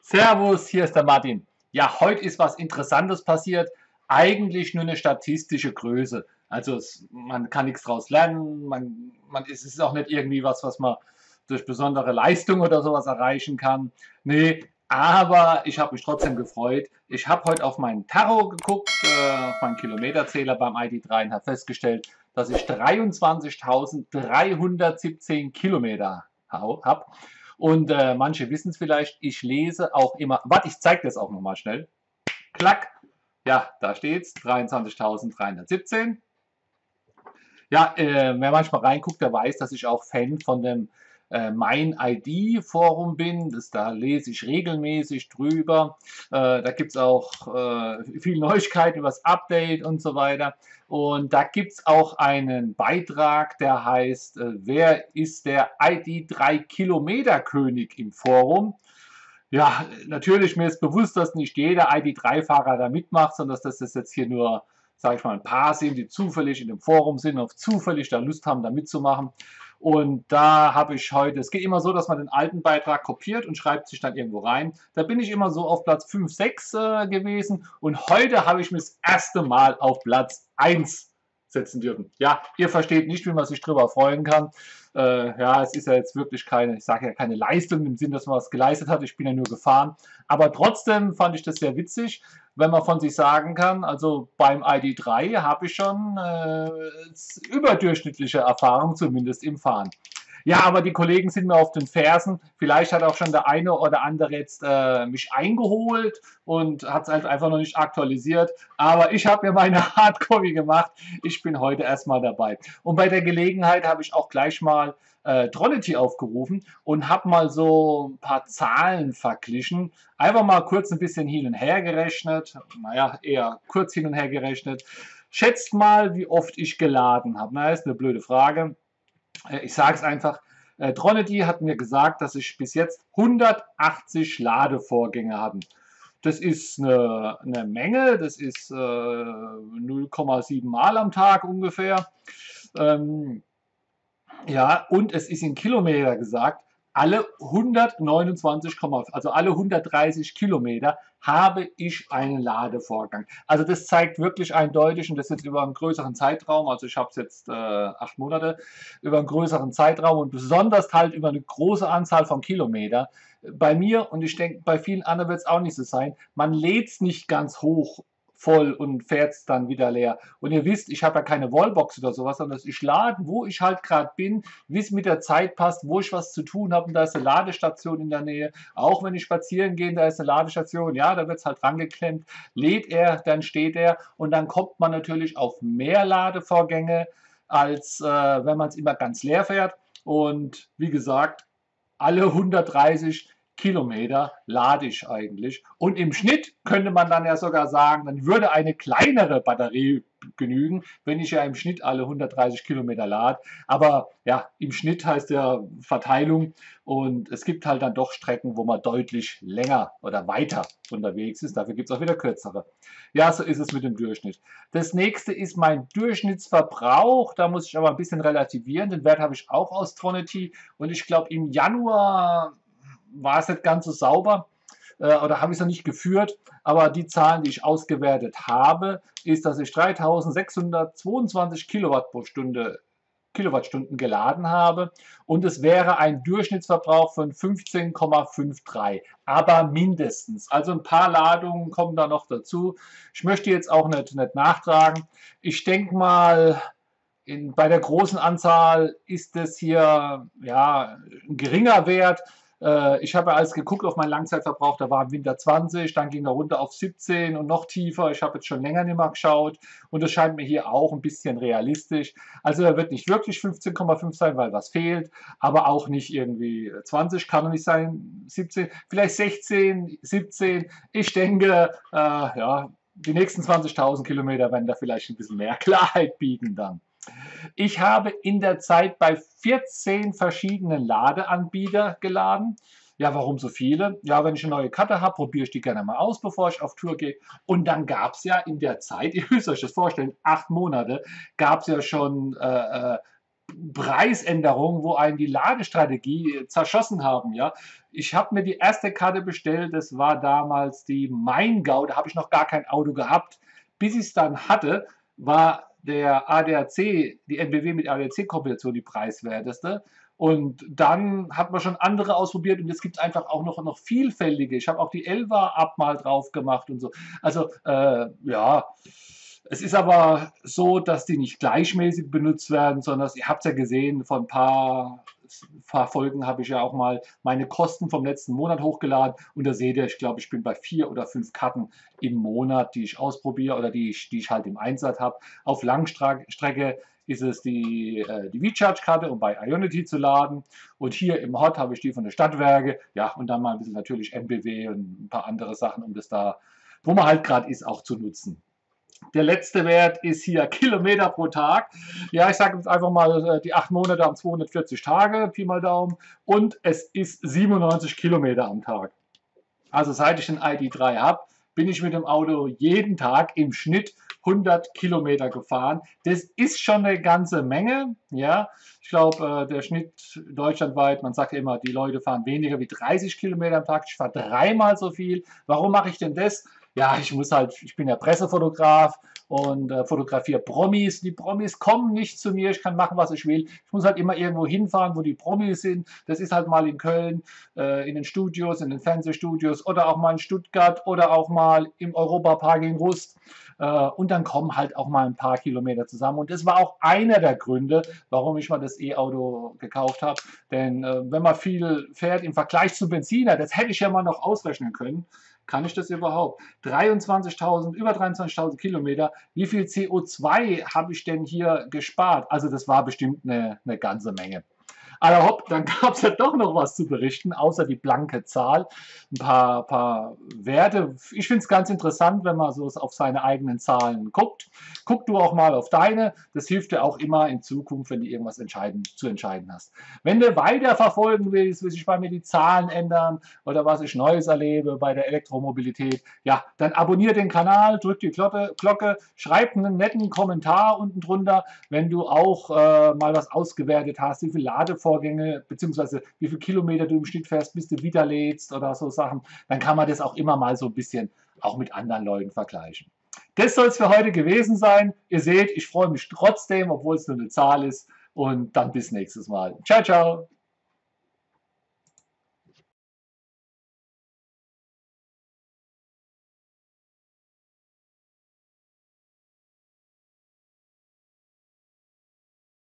Servus, hier ist der Martin. Ja, heute ist was Interessantes passiert. Eigentlich nur eine statistische Größe. Also man kann nichts daraus lernen. Es ist auch nicht irgendwie was man durch besondere Leistung oder sowas erreichen kann. Nee, aber ich habe mich trotzdem gefreut. Ich habe heute auf meinen Tacho geguckt, auf meinen Kilometerzähler beim ID3 und habe festgestellt, dass ich 23.317 Kilometer habe. Und manche wissen es vielleicht, ich lese auch immer, warte, ich zeige das auch nochmal schnell. Klack, ja, da steht es, 23.317. Ja, wer manchmal reinguckt, der weiß, dass ich auch Fan von dem Mein ID Forum bin. Da lese ich regelmäßig drüber. Da gibt es auch viel Neuigkeiten über das Update und so weiter. Und da gibt es auch einen Beitrag, der heißt, wer ist der ID3 Kilometer König im Forum? Ja, natürlich, mir ist bewusst, dass nicht jeder ID3-Fahrer da mitmacht, sondern dass das jetzt hier nur, sage ich mal, ein paar sind, die zufällig in dem Forum sind und zufällig da Lust haben, da mitzumachen. Und da habe ich heute, es geht immer so, dass man den alten Beitrag kopiert und schreibt sich dann irgendwo rein. Da bin ich immer so auf Platz 5, 6 gewesen und heute habe ich mich das erste Mal auf Platz 1 setzen dürfen. Ja, ihr versteht nicht, wie man sich darüber freuen kann. Ja, es ist ja jetzt wirklich keine, ich sage ja keine Leistung im Sinn, dass man was geleistet hat. Ich bin ja nur gefahren. Aber trotzdem fand ich das sehr witzig, wenn man von sich sagen kann, also beim ID3 habe ich schon überdurchschnittliche Erfahrung, zumindest im Fahren. Ja, aber die Kollegen sind mir auf den Fersen. Vielleicht hat auch schon der eine oder andere jetzt mich eingeholt und hat es halt einfach noch nicht aktualisiert. Aber ich habe mir meine Hardcopy gemacht. Ich bin heute erstmal dabei. Und bei der Gelegenheit habe ich auch gleich mal Tronity aufgerufen und habe mal so ein paar Zahlen verglichen. Einfach mal kurz ein bisschen hin und her gerechnet. Naja, eher kurz hin und her gerechnet. Schätzt mal, wie oft ich geladen habe. Na, ist eine blöde Frage. Ich sage es einfach, Tronity hat mir gesagt, dass ich bis jetzt 180 Ladevorgänge hatte. Das ist eine Menge, das ist 0,7 Mal am Tag ungefähr. Ja, und es ist in Kilometer gesagt, alle 129, also alle 130 Kilometer habe ich einen Ladevorgang. Also das zeigt wirklich eindeutig, und das jetzt über einen größeren Zeitraum, also ich habe es jetzt 8 Monate, über einen größeren Zeitraum und besonders halt über eine große Anzahl von Kilometern. Bei mir, und ich denke, bei vielen anderen wird es auch nicht so sein, man lädt es nicht ganz hoch voll und fährt es dann wieder leer. Und ihr wisst, ich habe ja keine Wallbox oder sowas, sondern ich lade, wo ich halt gerade bin, wie es mit der Zeit passt, wo ich was zu tun habe. Und da ist eine Ladestation in der Nähe. Auch wenn ich spazieren gehe, da ist eine Ladestation. Ja, da wird es halt rangeklemmt. Lädt er, dann steht er. Und dann kommt man natürlich auf mehr Ladevorgänge, als wenn man es immer ganz leer fährt. Und wie gesagt, alle 130 Kilometer lade ich eigentlich. Und im Schnitt könnte man dann ja sogar sagen, dann würde eine kleinere Batterie genügen, wenn ich ja im Schnitt alle 130 Kilometer lade. Aber ja, im Schnitt heißt ja Verteilung und es gibt halt dann doch Strecken, wo man deutlich länger oder weiter unterwegs ist. Dafür gibt es auch wieder kürzere. Ja, so ist es mit dem Durchschnitt. Das nächste ist mein Durchschnittsverbrauch. Da muss ich aber ein bisschen relativieren. Den Wert habe ich auch aus Tronity und ich glaube im Januar war es nicht ganz so sauber oder habe ich es noch nicht geführt, aber die Zahlen, die ich ausgewertet habe, ist, dass ich 3622 Kilowattstunden geladen habe und es wäre ein Durchschnittsverbrauch von 15,53, aber mindestens. Also ein paar Ladungen kommen da noch dazu. Ich möchte jetzt auch nicht nachtragen. Ich denke mal, bei der großen Anzahl ist es hier ja, ein geringer Wert. Ich habe ja alles geguckt auf meinen Langzeitverbrauch, da war im Winter 20, dann ging er runter auf 17 und noch tiefer. Ich habe jetzt schon länger nicht mehr geschaut und das scheint mir hier auch ein bisschen realistisch. Also er wird nicht wirklich 15,5 sein, weil was fehlt, aber auch nicht irgendwie 20, kann er nicht sein, 17, vielleicht 16, 17. Ich denke, ja, die nächsten 20.000 Kilometer werden da vielleicht ein bisschen mehr Klarheit bieten dann. Ich habe in der Zeit bei 14 verschiedenen Ladeanbieter geladen. Ja, warum so viele? Ja, wenn ich eine neue Karte habe, probiere ich die gerne mal aus, bevor ich auf Tour gehe. Und dann gab es ja in der Zeit, ihr müsst euch das vorstellen, 8 Monate, gab es ja schon Preisänderungen, wo einen die Ladestrategie zerschossen haben. Ja, ich habe mir die erste Karte bestellt. Das war damals die Maingau. Da habe ich noch gar kein Auto gehabt. Bis ich es dann hatte, war der ADAC, die NBW mit ADAC-Kombination die preiswerteste. Und dann hat man schon andere ausprobiert und es gibt einfach auch noch vielfältige. Ich habe auch die Elva ab mal drauf gemacht und so. Also ja, es ist aber so, dass die nicht gleichmäßig benutzt werden, sondern ihr habt es ja gesehen, vor ein paar Folgen habe ich ja auch mal meine Kosten vom letzten Monat hochgeladen und da seht ihr, ich glaube, ich bin bei 4 oder 5 Karten im Monat, die ich ausprobiere oder die ich halt im Einsatz habe. Auf Langstrecke ist es die V-Charge-Karte, um bei Ionity zu laden. Und hier im Hot habe ich die von der Stadtwerke. Ja, und dann mal ein bisschen natürlich NBW und ein paar andere Sachen, um das da, wo man halt gerade ist, auch zu nutzen. Der letzte Wert ist hier Kilometer pro Tag. Ja, ich sage jetzt einfach mal, die 8 Monate haben 240 Tage, Pi mal Daumen. Und es ist 97 Kilometer am Tag. Also seit ich den ID3 habe, bin ich mit dem Auto jeden Tag im Schnitt 100 Kilometer gefahren. Das ist schon eine ganze Menge. Ja, ich glaube, der Schnitt deutschlandweit, man sagt ja immer, die Leute fahren weniger wie 30 Kilometer am Tag. Ich fahre dreimal so viel. Warum mache ich denn das? Ja, ich bin ja Pressefotograf und fotografiere Promis. Die Promis kommen nicht zu mir, ich kann machen, was ich will. Ich muss halt immer irgendwo hinfahren, wo die Promis sind. Das ist halt mal in Köln, in den Studios, in den Fernsehstudios oder auch mal in Stuttgart oder auch mal im Europapark in Rust. Und dann kommen halt auch mal ein paar Kilometer zusammen. Und das war auch einer der Gründe, warum ich mal das E-Auto gekauft habe. Denn wenn man viel fährt im Vergleich zum Benziner, das hätte ich ja mal noch ausrechnen können. Kann ich das überhaupt? 23.000, über 23.000 Kilometer. Wie viel CO2 habe ich denn hier gespart? Also das war bestimmt eine ganze Menge. Aber hopp, dann gab es ja doch noch was zu berichten, außer die blanke Zahl. Ein paar Werte. Ich finde es ganz interessant, wenn man so auf seine eigenen Zahlen guckt. Guck du auch mal auf deine. Das hilft dir auch immer in Zukunft, wenn du irgendwas zu entscheiden hast. Wenn du weiter verfolgen willst, wie sich bei mir die Zahlen ändern oder was ich Neues erlebe bei der Elektromobilität, ja, dann abonniere den Kanal, drück die Glocke, schreib einen netten Kommentar unten drunter, wenn du auch mal was ausgewertet hast, wie viele Ladevorgänge bzw. wie viele Kilometer du im Schnitt fährst, bis du wieder lädst oder so Sachen, dann kann man das auch immer mal so ein bisschen auch mit anderen Leuten vergleichen. Das soll es für heute gewesen sein. Ihr seht, ich freue mich trotzdem, obwohl es nur eine Zahl ist. Und dann bis nächstes Mal. Ciao, ciao.